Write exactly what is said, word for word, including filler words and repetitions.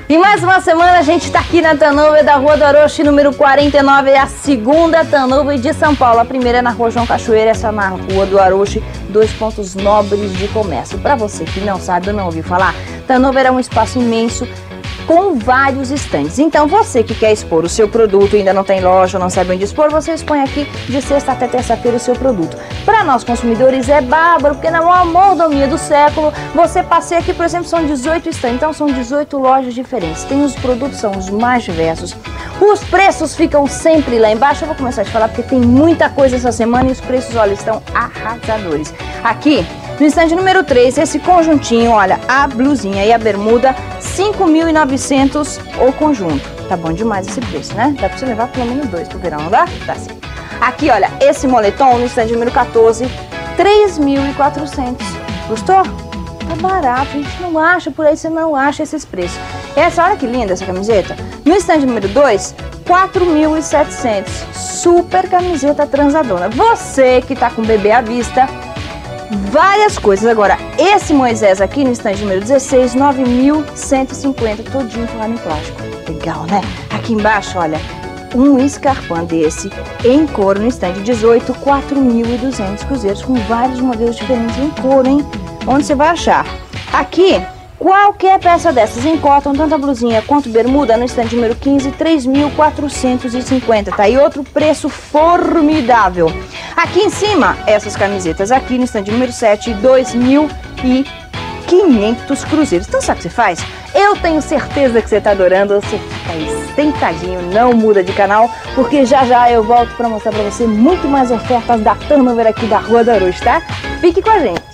E mais uma semana a gente tá aqui na Turnover da Rua do Orochi, número quarenta e nove, é a segunda Turnover de São Paulo. A primeira é na Rua João Cachoeira, essa na Rua do Orochi, dois pontos nobres de comércio. Para você que não sabe ou não ouviu falar, Turnover é um espaço imenso com vários estandes. Então você que quer expor o seu produto, ainda não tem loja, não sabe onde expor, você expõe aqui de sexta até terça-feira o seu produto. Para nós consumidores é bárbaro, porque na maior mordomia do século, você passeia aqui, por exemplo, são dezoito estandes, então são dezoito lojas diferentes. Tem os produtos, são os mais diversos. Os preços ficam sempre lá embaixo. Eu vou começar a te falar porque tem muita coisa essa semana e os preços, olha, estão arrasadores. Aqui, no estande número três, esse conjuntinho, olha, a blusinha e a bermuda, cinco mil e novecentos o conjunto. Tá bom demais esse preço, né? Dá pra você levar pelo menos dois pro verão, não dá? Dá sim. Aqui, olha, esse moletom no estande número quatorze, três mil e quatrocentos. Gostou? Tá barato, a gente não acha, por aí você não acha esses preços. Essa, olha que linda essa camiseta. No estande número dois, quatro mil e setecentos. Super camiseta transadona. Você que tá com o bebê à vista, várias coisas. Agora, esse Moisés aqui no estande número dezesseis, nove mil cento e cinquenta, todinho forrado em plástico. Legal, né? Aqui embaixo, olha, um escarpão desse em couro no estande dezoito, quatro mil e duzentos cruzeiros, com vários modelos diferentes em couro, hein? Onde você vai achar? Aqui, qualquer peça dessas em cotton, tanto a blusinha quanto bermuda, no estande número quinze, três mil quatrocentos e cinquenta, tá? E outro preço formidável. Aqui em cima, essas camisetas aqui no estande número sete, dois mil e quinhentos cruzeiros. Então sabe o que você faz? Eu tenho certeza que você tá adorando, você fica aí sentadinho, não muda de canal, porque já já eu volto para mostrar para você muito mais ofertas da Turnover aqui da Rua do Orochi, tá? Fique com a gente!